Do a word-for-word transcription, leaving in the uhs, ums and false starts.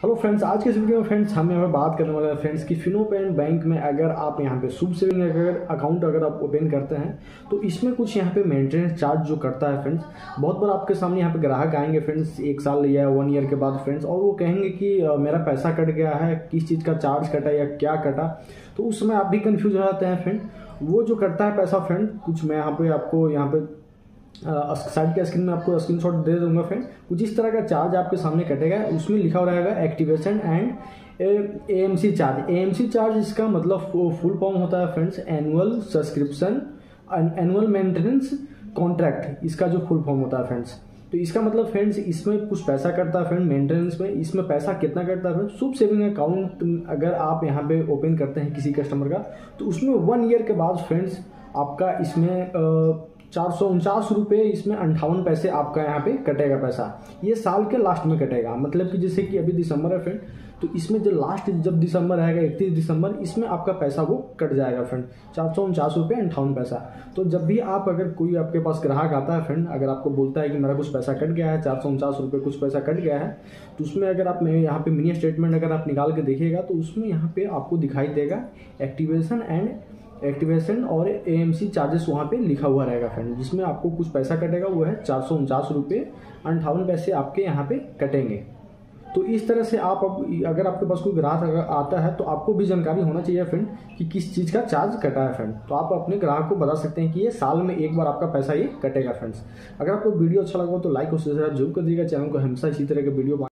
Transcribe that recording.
Hello friends, आज के इस वीडियो में फ्रेंड्स हम यहाँ पे बात करने वाले हैं फ्रेंड्स कि फिनो पेमेंट बैंक में अगर आप यहाँ पे शुभ सेविंग अगर अकाउंट अगर आप ओपन करते हैं तो इसमें कुछ यहाँ पे मेंटेनेंस चार्ज जो करता है फ्रेंड्स। बहुत बार आपके सामने यहाँ पे ग्राहक आएंगे फ्रेंड्स एक साल या वन ईयर के बाद फ्रेंड्स, और वो कहेंगे कि अ, मेरा पैसा कट गया है, किस चीज़ का चार्ज कटा या क्या कटा। तो उस समय आप भी कन्फ्यूज हो जाते हैं फ्रेंड। वो जो कटता है पैसा फ्रेंड, कुछ मैं यहाँ पे आपको यहाँ पे साइड के स्क्रीन में आपको स्क्रीनशॉट दे दूंगा फ्रेंड। कुछ इस तरह का चार्ज आपके सामने कटेगा, उसमें लिखा हुआ रहेगा activation and AMC charge. AMC charge इसका मतलब फुल फॉर्म होता है friends annual subscription annual maintenance contract, इसका जो फुल फॉर्म होता है फ्रेंड्स। तो इसका मतलब फ्रेंड्स इसमें कुछ पैसा कटता है फ्रेंड मेंटेनेंस में। इसमें पैसा कितना कटता है फ्रेंड्स? शुभ सेविंग अकाउंट अगर आप यहाँ पे ओपन करते हैं किसी कस्टमर का, तो उसमें वन ईयर के बाद फ्रेंड्स आपका इसमें आ, चार सौ उनचास रुपये इसमें अंठावन पैसे आपका यहाँ पे कटेगा पैसा। ये साल के लास्ट में कटेगा, मतलब कि जैसे कि अभी दिसंबर है फ्रेंड, तो इसमें जो लास्ट जब दिसंबर आएगा इकतीस दिसंबर, इसमें आपका पैसा वो कट जाएगा फ्रेंड, चार सौ उनचास रुपये अंठावन पैसा। तो जब भी आप अगर कोई आपके पास ग्राहक आता है फ्रेंड, अगर आपको बोलता है कि मेरा कुछ पैसा कट गया है, चार सौ उनचास रुपये कुछ पैसा कट गया है, तो उसमें अगर आप यहाँ पे मिनी स्टेटमेंट अगर आप निकाल के देखिएगा तो उसमें यहाँ पे आपको दिखाई देगा एक्टिवेशन एंड एक्टिवेशन और एएमसी चार्जेस वहाँ पे लिखा हुआ रहेगा फ्रेंड, जिसमें आपको कुछ पैसा कटेगा, वो है चार सौ उनचास रुपये अंठावन पैसे आपके यहाँ पे कटेंगे। तो इस तरह से आप अब अगर आपके पास कोई ग्राहक अगर आता है तो आपको भी जानकारी होना चाहिए फ्रेंड कि किस चीज़ का चार्ज कटा है फ्रेंड। तो आप अपने ग्राहक को बता सकते हैं कि ये साल में एक बार आपका पैसा ये कटेगा फ्रेंड्स। अगर आपको वीडियो अच्छा लगा हो तो लाइक और शेयर जरूर कर दीजिएगा। चैनल को हमेशा इसी तरह के वीडियो